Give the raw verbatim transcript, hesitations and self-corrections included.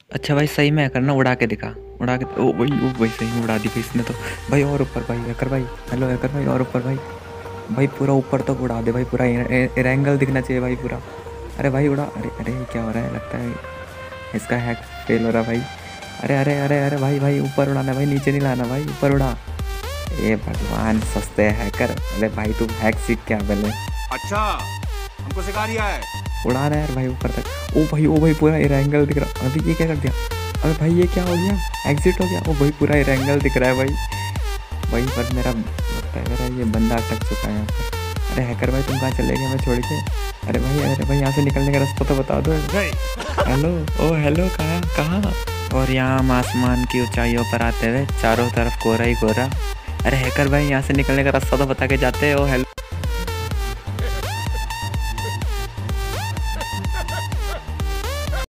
अच्छा भाई सही में हैकर ना, उड़ा के दिखा। उड़ा के ओ भाई, ओ भाई सही में उड़ा दी भाई इसने तो। भाई और ऊपर भाई हैकर भाई। हेलो हैकर भाई, और ऊपर भाई। भाई पूरा ऊपर तक उड़ा दे भाई, पूरा एंगल दिखना चाहिए भाई पूरा। अरे भाई उड़ा। अरे अरे ये क्या हो रहा है, लगता है इसका हैक फेल हो रहा भाई। अरे अरे अरे अरे भाई भाई ऊपर उड़ाना भाई, नीचे नहीं लाना भाई, ऊपर उड़ा। ए भगवान सस्ते हैकर। अरे भाई तू हैक सीख क्या पहले। अच्छा, हमको सिखा रिया है। उड़ा रहा है यार भाई ऊपर तक। ओ भाई, ओ भाई पूरा एंगल दिख रहा। अभी ये क्या कर दिया। अरे भाई ये क्या हो गया, एग्जिट हो गया। ओ भाई पूरा एंगल दिख रहा है भाई। भाई पर मेरा लगता है मेरा ये बंदा अटक चुका है यहाँ पर। अरे हैकर भाई तुम कहाँ चले गए मैं छोड़ के। अरे भाई, अरे भाई यहाँ से निकलने का रास्ता तो बता दो। हेलो, ओ हेलो, कहाँ कहाँ। और यहाँ हम आसमान की ऊंचाइयों पर आते हुए चारों तरफ कोहरा ही कोहरा। अरे हैकर भाई यहाँ से निकलने का रास्ता तो बता के जाते हो। हेलो।